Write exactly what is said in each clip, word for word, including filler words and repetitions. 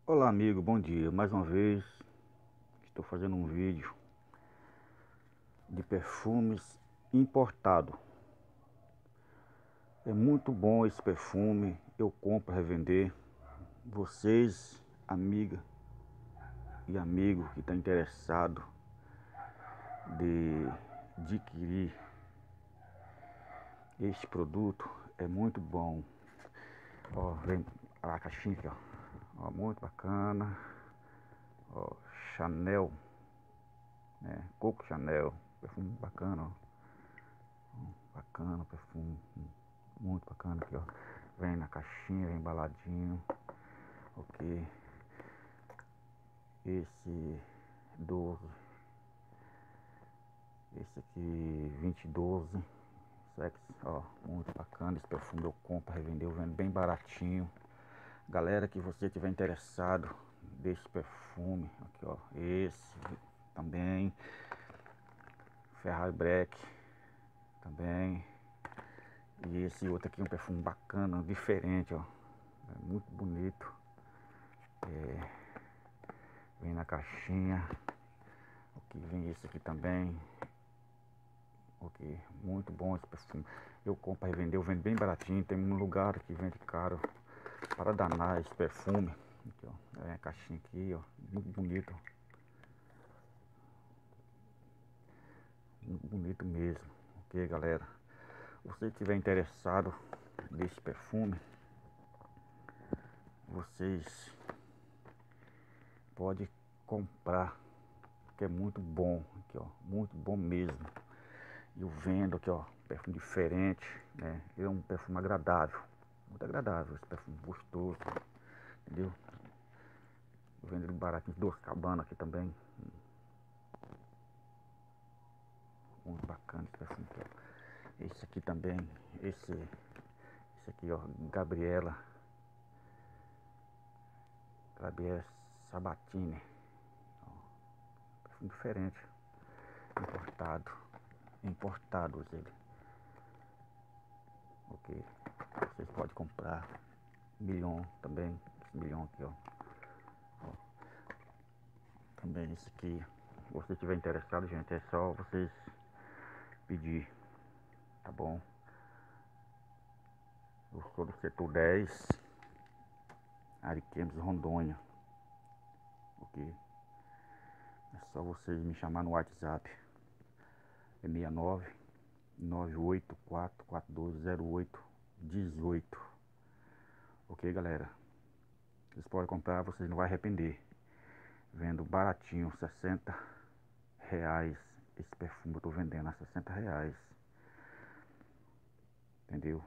Olá amigo, bom dia. Mais uma vez estou fazendo um vídeo de perfumes importado. É muito bom esse perfume, eu compro para revender. Vocês, amiga e amigo que está interessado de adquirir este produto, é muito bom. Ó, vem a caixinha aqui, ó. Ó, muito bacana. Ó, Chanel, né? Coco Chanel, perfume bacana, ó. Bacana, perfume muito bacana aqui, ó. Vem na caixinha, vem embaladinho. Ok. Esse doze. Esse aqui vinte e doze. Sex, ó, muito bacana esse perfume. Eu compro, revender, eu vendo bem baratinho. Galera, que você tiver interessado desse perfume, aqui ó, esse também. Ferrari Black também. E esse outro aqui é um perfume bacana, diferente, ó. É muito bonito. É, vem na caixinha. Ok, vem esse aqui também. Ok, muito bom esse perfume. Eu compro para revender, eu vendo bem baratinho. Tem um lugar que vende caro para danar esse perfume. Aqui, ó. É a caixinha aqui, ó. Muito bonito. Muito bonito mesmo. Ok, galera. Se você estiver interessado nesse perfume, vocês podem comprar, que é muito bom. Aqui, ó. Muito bom mesmo. E eu vendo aqui, ó, perfume diferente, né? É um perfume agradável, muito agradável, esse perfume gostoso, entendeu? Eu vendo ele baratinho, duas cabanas aqui também. Muito bacana esse perfume aqui, ó. Esse aqui também, esse, esse aqui, ó, Gabriela, Gabriela Sabatini, ó, perfume diferente, importado, importados ele. Ok, vocês podem comprar. Milhão também, esse milhão aqui, ó. Ó, também esse aqui, se você estiver interessado, gente, é só vocês pedir, tá bom? Eu sou do setor dez, Ariquemes, Rondônia, ok? É só vocês me chamar no WhatsApp, é seis nove nove oito quatro quatro dois zero oito um oito, ok, galera? Vocês podem comprar, vocês não vão arrepender. Vendo baratinho, sessenta reais. Esse perfume eu tô vendendo a sessenta reais, entendeu?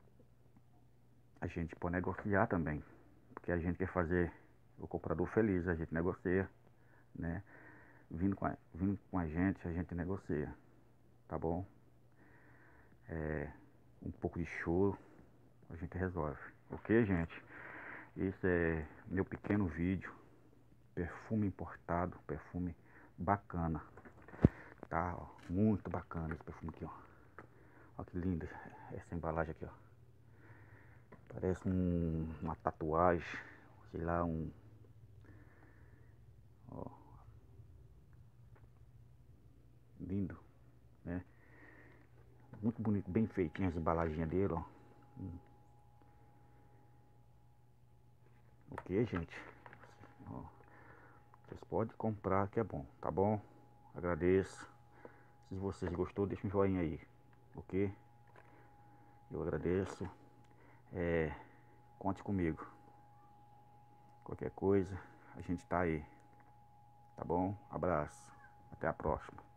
A gente pode negociar também, porque a gente quer fazer o comprador feliz, a gente negocia, né? Vindo com a, vindo com a gente, a gente negocia, tá bom? É, um pouco de choro, a gente resolve, ok, gente? Esse é meu pequeno vídeo, perfume importado, perfume bacana, tá? Ó, muito bacana esse perfume aqui, ó. Olha que linda essa embalagem aqui, ó. Parece um, uma tatuagem, sei lá, um... Ó, lindo, né? Muito bonito, bem feitinho as embalagens dele, ó. Hum. Ok, gente? Ó, vocês podem comprar que é bom, tá bom? Agradeço. Se vocês gostou, deixa um joinha aí, ok? Eu agradeço. É, conte comigo. Qualquer coisa, a gente tá aí, tá bom? Abraço. Até a próxima.